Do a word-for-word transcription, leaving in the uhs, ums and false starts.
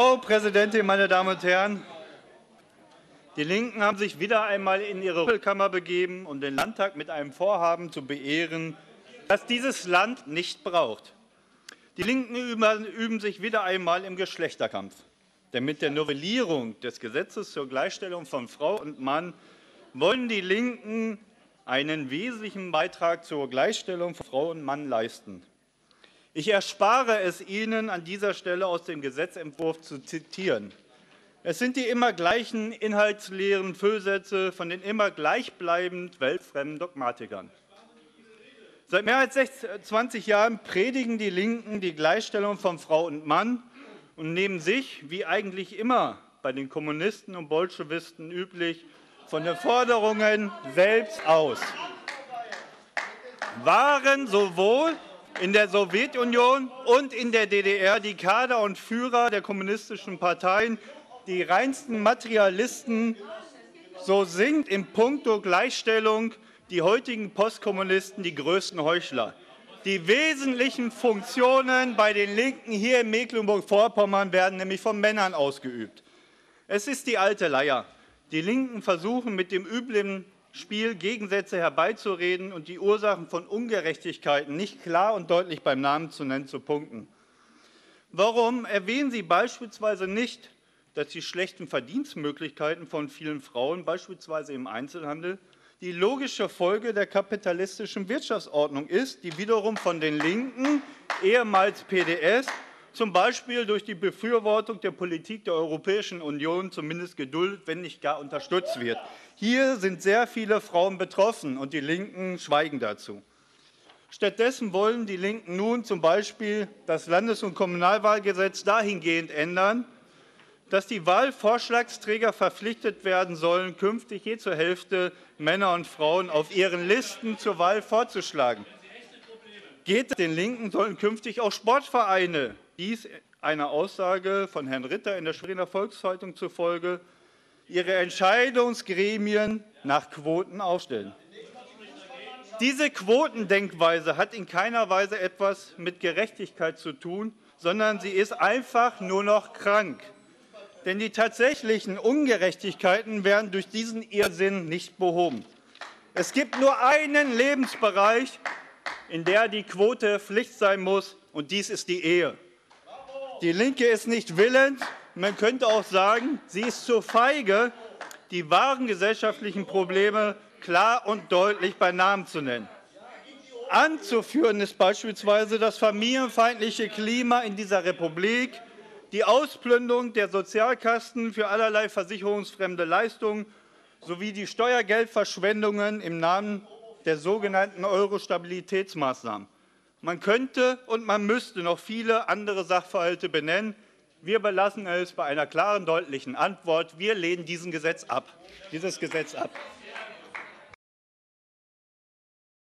Frau Präsidentin, meine Damen und Herren! Die LINKEN haben sich wieder einmal in ihre Rumpelkammer begeben, um den Landtag mit einem Vorhaben zu beehren, das dieses Land nicht braucht. Die LINKEN üben sich wieder einmal im Geschlechterkampf. Denn mit der Novellierung des Gesetzes zur Gleichstellung von Frau und Mann wollen die LINKEN einen wesentlichen Beitrag zur Gleichstellung von Frau und Mann leisten. Ich erspare es Ihnen, an dieser Stelle aus dem Gesetzentwurf zu zitieren. Es sind die immer gleichen inhaltsleeren Füllsätze von den immer gleichbleibend weltfremden Dogmatikern. Seit mehr als zwanzig Jahren predigen die LINKEN die Gleichstellung von Frau und Mann und nehmen sich, wie eigentlich immer bei den Kommunisten und Bolschewisten üblich, von den Forderungen selbst aus. Waren sowohl in der Sowjetunion und in der D D R die Kader und Führer der kommunistischen Parteien die reinsten Materialisten, so sind in puncto Gleichstellung die heutigen Postkommunisten die größten Heuchler. Die wesentlichen Funktionen bei den LINKEN hier in Mecklenburg-Vorpommern werden nämlich von Männern ausgeübt. Es ist die alte Leier. Die LINKEN versuchen mit dem üblen Spiel Gegensätze herbeizureden und die Ursachen von Ungerechtigkeiten nicht klar und deutlich beim Namen zu nennen, zu punkten. Warum erwähnen Sie beispielsweise nicht, dass die schlechten Verdienstmöglichkeiten von vielen Frauen, beispielsweise im Einzelhandel, die logische Folge der kapitalistischen Wirtschaftsordnung ist, die wiederum von den LINKEN, ehemals P D S, zum Beispiel durch die Befürwortung der Politik der Europäischen Union zumindest geduldet, wenn nicht gar unterstützt wird. Hier sind sehr viele Frauen betroffen, und die LINKEN schweigen dazu. Stattdessen wollen die LINKEN nun zum Beispiel das Landes- und Kommunalwahlgesetz dahingehend ändern, dass die Wahlvorschlagsträger verpflichtet werden sollen, künftig je zur Hälfte Männer und Frauen auf ihren Listen zur Wahl vorzuschlagen. Geht es den LINKEN, sollen künftig auch Sportvereine, dies einer Aussage von Herrn Ritter in der Schweriner Volkszeitung zufolge, ihre Entscheidungsgremien nach Quoten aufstellen. Diese Quotendenkweise hat in keiner Weise etwas mit Gerechtigkeit zu tun, sondern sie ist einfach nur noch krank. Denn die tatsächlichen Ungerechtigkeiten werden durch diesen Irrsinn nicht behoben. Es gibt nur einen Lebensbereich, in der die Quote Pflicht sein muss, und dies ist die Ehe. Die LINKE ist nicht willens, man könnte auch sagen, sie ist zu feige, die wahren gesellschaftlichen Probleme klar und deutlich bei Namen zu nennen. Anzuführen ist beispielsweise das familienfeindliche Klima in dieser Republik, die Ausplünderung der Sozialkassen für allerlei versicherungsfremde Leistungen sowie die Steuergeldverschwendungen im Namen der sogenannten Euro-Stabilitätsmaßnahmen. Man könnte und man müsste noch viele andere Sachverhalte benennen. Wir belassen es bei einer klaren, deutlichen Antwort. Wir lehnen diesen Gesetz ab, dieses Gesetz ab.